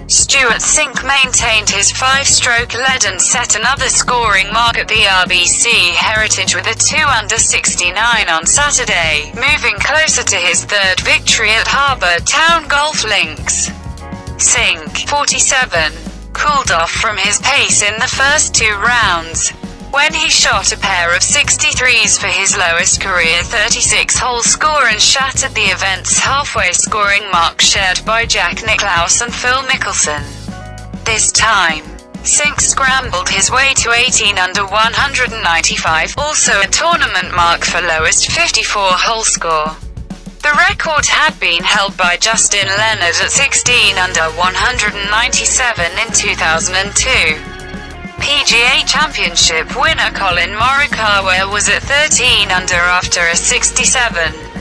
Stewart Cink maintained his 5-stroke lead and set another scoring mark at the RBC Heritage with a 2-under-69 on Saturday, moving closer to his third victory at Harbour Town Golf Links. Cink, 47, cooled off from his pace in the first 2 rounds, when he shot a pair of 63s for his lowest career 36-hole score and shattered the event's halfway scoring mark shared by Jack Nicklaus and Phil Mickelson. This time, Cink scrambled his way to 18 under 195, also a tournament mark for lowest 54-hole score. The record had been held by Justin Leonard at 16 under 197 in 2002. PGA Championship winner Colin Morikawa was at 13 under after a 67.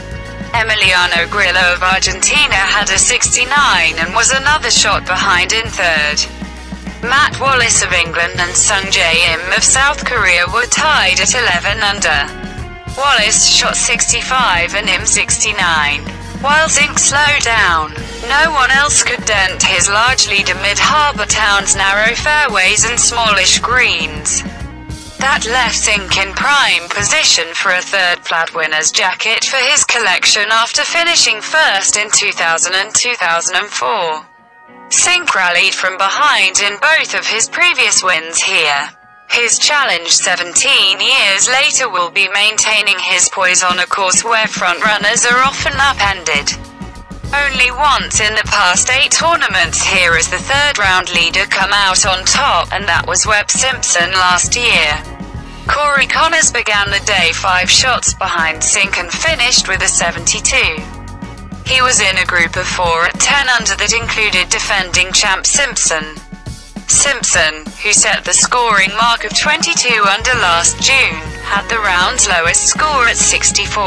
Emiliano Grillo of Argentina had a 69 and was another shot behind in third. Matt Wallace of England and Sung Jae-im of South Korea were tied at 11 under. Wallace shot 65 and Im 69. While Cink slowed down, no one else could dent his large lead amid Harbour Town's narrow fairways and smallish greens. That left Cink in prime position for a third plaid winner's jacket for his collection after finishing first in 2000 and 2004. Cink rallied from behind in both of his previous wins here. His challenge 17 years later will be maintaining his poise on a course where frontrunners are often upended. Only once in the past 8 tournaments here has the third-round leader come out on top, and that was Webb Simpson last year. Corey Connors began the day 5 shots behind Cink and finished with a 72. He was in a group of 4 at 10 under that included defending champ Simpson. Simpson, who set the scoring mark of 22 under last June, had the round's lowest score at 64.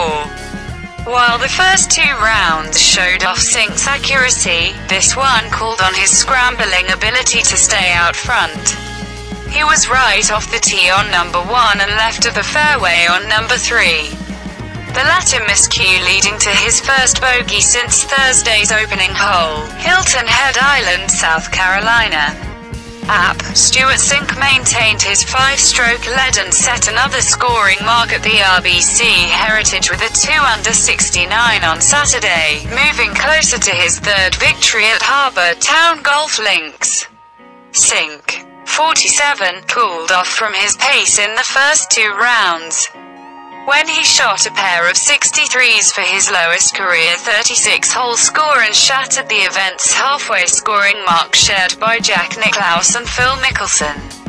While the first 2 rounds showed off Cink's accuracy, this one called on his scrambling ability to stay out front. He was right off the tee on number 1 and left of the fairway on number 3. The latter miscue leading to his first bogey since Thursday's opening hole, Hilton Head Island, South Carolina. Stewart Cink maintained his 5-stroke lead and set another scoring mark at the RBC Heritage with a 2-under-69 on Saturday, moving closer to his third victory at Harbour Town Golf Links. Cink, 47, cooled off from his pace in the first 2 rounds, when he shot a pair of 63s for his lowest career 36-hole score and shattered the event's halfway scoring mark shared by Jack Nicklaus and Phil Mickelson.